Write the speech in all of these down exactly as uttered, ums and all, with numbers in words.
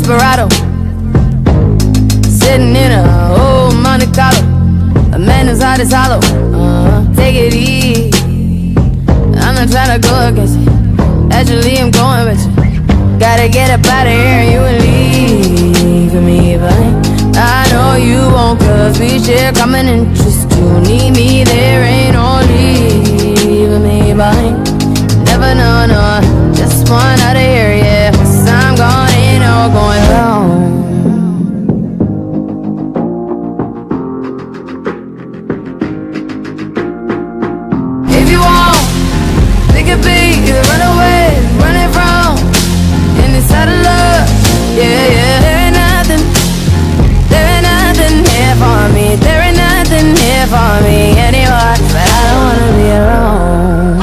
Desperado, sitting in a old Monte Carlo. A man whose heart is hollow. uh, Take it easy, I'm not trying to go against you. Actually, I'm going with you. Gotta get up out of here and you will leave me, but I know you won't, cause we share common interest. You need me, there ain't no leaving me behind. Never know, no, just one out of here, yeah. Cause I'm gone, ain't no going home. If you want, we could be the runaways, running from any side of love, yeah, yeah. There ain't nothing, there ain't nothing here for me. There ain't nothing here for me anymore, but I don't wanna be alone.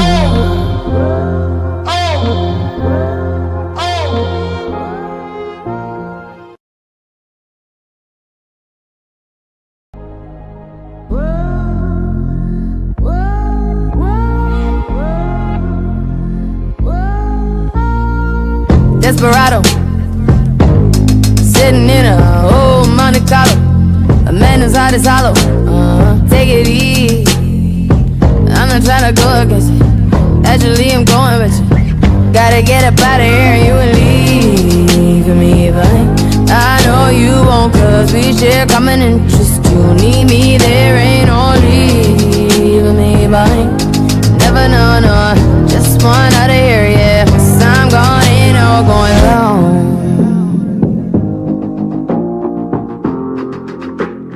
Desperado, sitting in a old Monte Carlo. A man whose heart is hollow. uh, Take it easy, I'm not trying to go against you. Actually, I'm going with you. Gotta get up out of here and you will leave me, but I know you won't, cause we share common interest. You need me, there ain't no leaving me behind. Never know, no, just one out of here, yeah. Cause I'm gone, ain't no going home.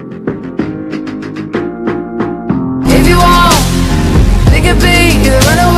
If you want, we could be the runaway.